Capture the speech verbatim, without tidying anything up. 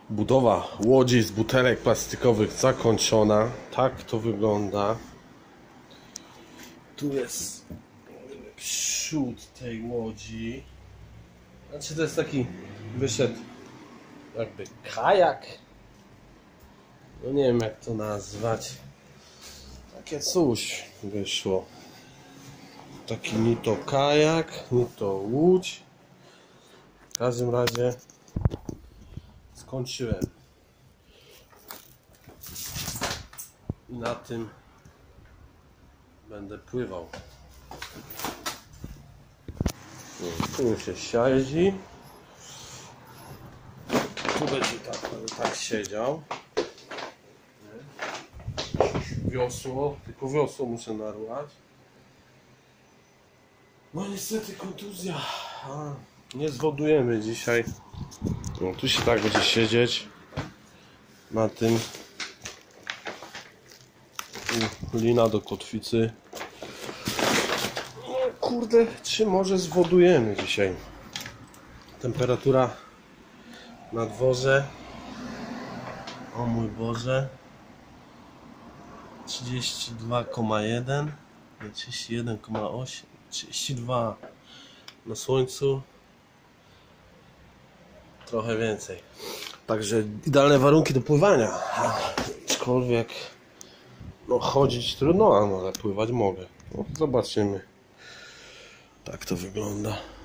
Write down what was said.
Budowa łodzi z butelek plastikowych zakończona. Tak to wygląda. Tu jest przód tej łodzi. Znaczy to jest taki wyszedł jakby kajak. No nie wiem jak to nazwać. Takie coś wyszło. Taki ni to kajak, ni to łódź. W każdym razie skończyłem. I na tym będę pływał. Tu się siedzi. Tu będzie tak, tak siedział. Wiosło, tylko wiosło muszę narwać. No niestety kontuzja. A, nie zwodujemy dzisiaj. No, tu się tak będzie siedzieć na tym. I lina do kotwicy. No, kurde, czy może zwodujemy dzisiaj? Temperatura na dworze. O mój Boże. trzydzieści dwa przecinek jeden, trzydzieści jeden przecinek osiem, trzydzieści dwa na słońcu, trochę więcej. Także idealne warunki do pływania. Aczkolwiek no chodzić trudno, no, ale pływać mogę. No, zobaczymy. Tak to wygląda.